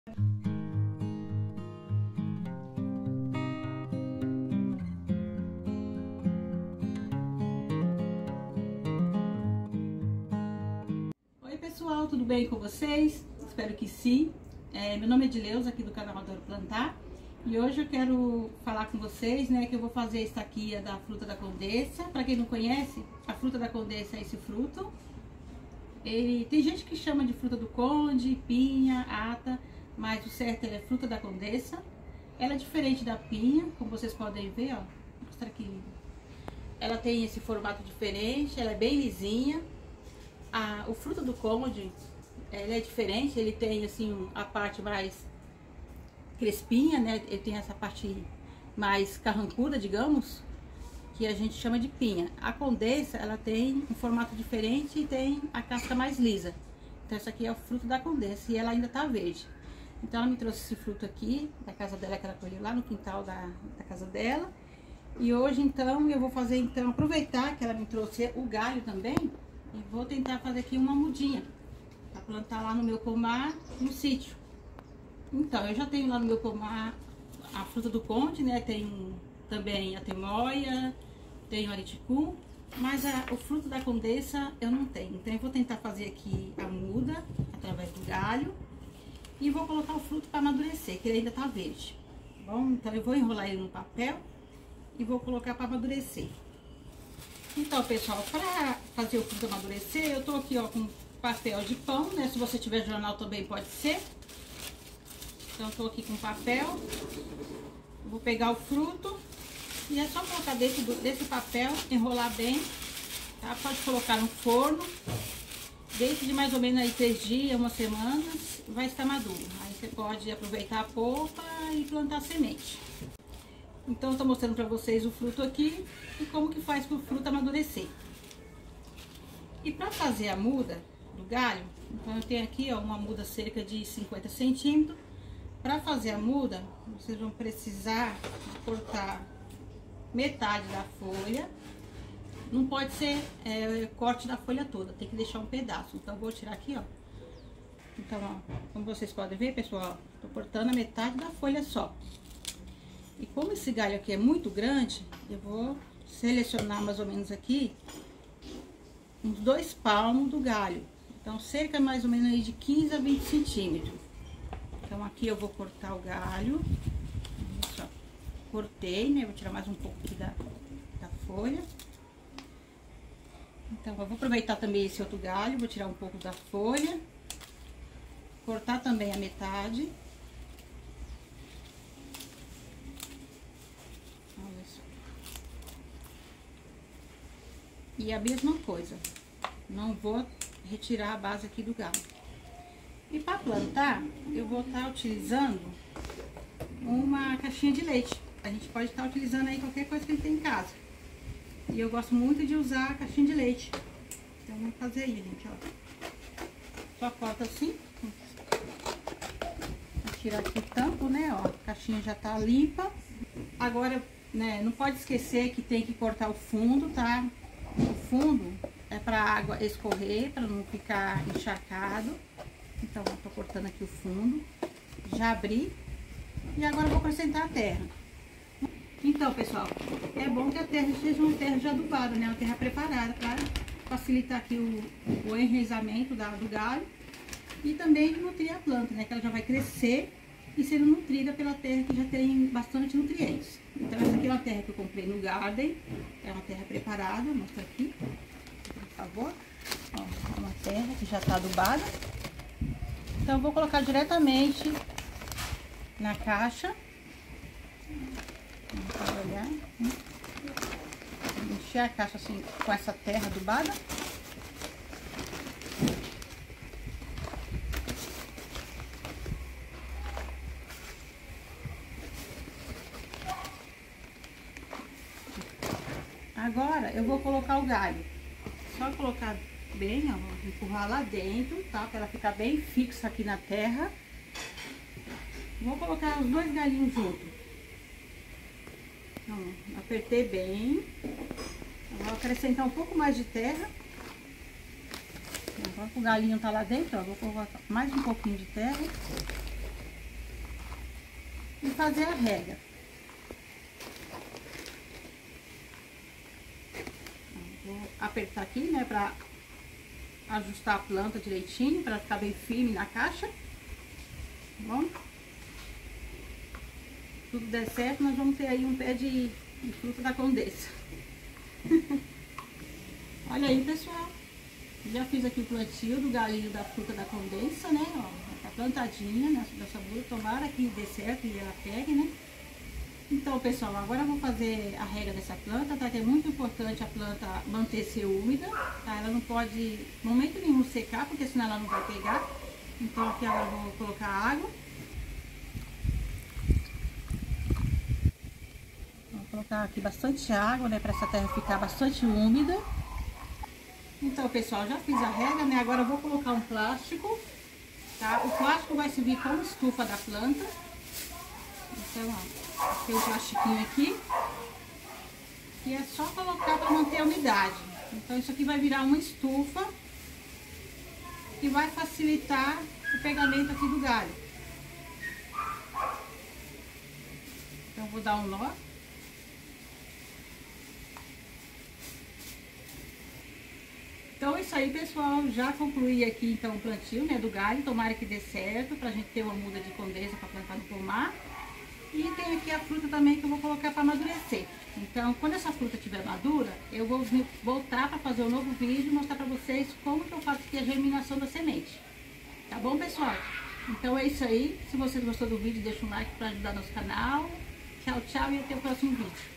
Oi pessoal, tudo bem com vocês? Espero que sim. Meu nome é Edileuza, aqui do canal Adoro Plantar. E hoje eu quero falar com vocês, que eu vou fazer a estaquia da fruta da condessa. Para quem não conhece, a fruta da condessa é esse fruto. Tem gente que chama de fruta do conde, pinha, ata, mas o certo é fruta da condessa. Ela é diferente da pinha, como vocês podem ver, ó. Vou mostrar aqui. Ela tem esse formato diferente, ela é bem lisinha. O fruto do conde, ele é diferente, ele tem assim a parte mais crespinha, né? Ele tem essa parte mais carrancuda, digamos, que a gente chama de pinha. A condessa, ela tem um formato diferente e tem a casca mais lisa. Então essa aqui é o fruto da condessa e ela ainda tá verde. Então ela me trouxe esse fruto aqui da casa dela, que ela colheu lá no quintal da casa dela. E hoje então eu vou fazer, aproveitar que ela me trouxe o galho também e vou tentar fazer aqui uma mudinha para plantar lá no meu pomar, no sítio. Então eu já tenho lá no meu pomar a fruta do conde, né? Tenho também a temoia, tenho o ariticum, mas o fruto da condessa eu não tenho. Então eu vou tentar fazer aqui a muda através do galho e vou colocar o fruto para amadurecer, que ele ainda tá verde. Bom, então eu vou enrolar ele no papel e vou colocar para amadurecer. Então, pessoal, para fazer o fruto amadurecer, eu tô aqui, ó, com papel de pão, né? Se você tiver jornal também pode ser. Então, eu tô aqui com papel. Vou pegar o fruto e é só colocar dentro desse papel, enrolar bem, tá? Pode colocar no forno. Dentro de mais ou menos aí 3 dias, 1 semana, vai estar maduro. Aí você pode aproveitar a polpa e plantar semente. Então, eu tô mostrando pra vocês o fruto aqui e como que faz pro fruto amadurecer. E pra fazer a muda do galho, então eu tenho aqui, ó, uma muda cerca de 50 centímetros. Pra fazer a muda, vocês vão precisar cortar metade da folha. Não pode ser corte da folha toda, tem que deixar um pedaço. Então, eu vou tirar aqui, ó. Então, ó, como vocês podem ver, pessoal, tô cortando a metade da folha só. E como esse galho aqui é muito grande, eu vou selecionar mais ou menos aqui uns 2 palmos do galho. Então, cerca mais ou menos aí de 15 a 20 centímetros. Então, aqui eu vou cortar o galho. Isso, ó. Cortei, né? Vou tirar mais um pouco aqui da folha. Então, eu vou aproveitar também esse outro galho, vou tirar um pouco da folha. Cortar também a metade. Olha só. E a mesma coisa. Não vou retirar a base aqui do galho. E para plantar, eu vou estar utilizando uma caixinha de leite. A gente pode estar utilizando aí qualquer coisa que a gente tem em casa. E eu gosto muito de usar a caixinha de leite. Então, vamos fazer aí, gente, ó. Só corta assim. Vou tirar aqui o tampo, né, ó. A caixinha já tá limpa. Agora, né, não pode esquecer que tem que cortar o fundo, tá? O fundo é para a água escorrer, para não ficar encharcado. Então, eu tô cortando aqui o fundo. Já abri. E agora eu vou acrescentar a terra. Então, pessoal, é bom que a terra seja uma terra já adubada, né? Uma terra preparada para facilitar aqui o enraizamento do galho. E também nutrir a planta, né? Que ela já vai crescer e sendo nutrida pela terra que já tem bastante nutrientes. Então, essa aqui é uma terra que eu comprei no Garden. É uma terra preparada, vou mostrar aqui, por favor. Ó, é uma terra que já tá adubada. Então, eu vou colocar diretamente na caixa. Vamos olhar. Encher a caixa assim com essa terra adubada. Agora eu vou colocar o galho. Só colocar bem, ó, empurrar lá dentro, tá? Para ela ficar bem fixa aqui na terra. Vou colocar os 2 galinhos juntos. Então, apertei bem. Vou acrescentar um pouco mais de terra. Agora que o galinho tá lá dentro, ó, vou colocar mais um pouquinho de terra. e fazer a rega. Vou apertar aqui, né, pra ajustar a planta direitinho, pra ficar bem firme na caixa. Tá bom? Tudo der certo, nós vamos ter aí um pé de fruta da Condessa. Olha aí, pessoal. Já fiz aqui o plantio do galinho da fruta da Condessa, né? Ó, tá plantadinha nessa muda. Tomara que dê certo e ela pegue, né? Então, pessoal, agora eu vou fazer a rega dessa planta, tá? Que é muito importante a planta manter-se úmida, tá? Ela não pode, em momento nenhum, secar, porque senão ela não vai pegar. Então, aqui agora eu vou colocar água. Vou colocar aqui bastante água, né? Pra essa terra ficar bastante úmida. Então, pessoal, já fiz a rega, né? Agora eu vou colocar um plástico, tá? O plástico vai servir como estufa da planta. Então, ó, tem um plastiquinho aqui. E é só colocar para manter a umidade. Então, isso aqui vai virar uma estufa e vai facilitar o pegamento aqui do galho. Então, vou dar um nó. Então é isso aí, pessoal, já concluí aqui então o plantio, né, do galho, tomara que dê certo, pra gente ter uma muda de Condessa pra plantar no pomar. E tem aqui a fruta também que eu vou colocar pra amadurecer. Então, quando essa fruta estiver madura, eu vou voltar pra fazer um novo vídeo e mostrar pra vocês como que eu faço aqui a germinação da semente. Tá bom, pessoal? Então é isso aí, se você gostou do vídeo, deixa um like pra ajudar nosso canal. Tchau, tchau e até o próximo vídeo.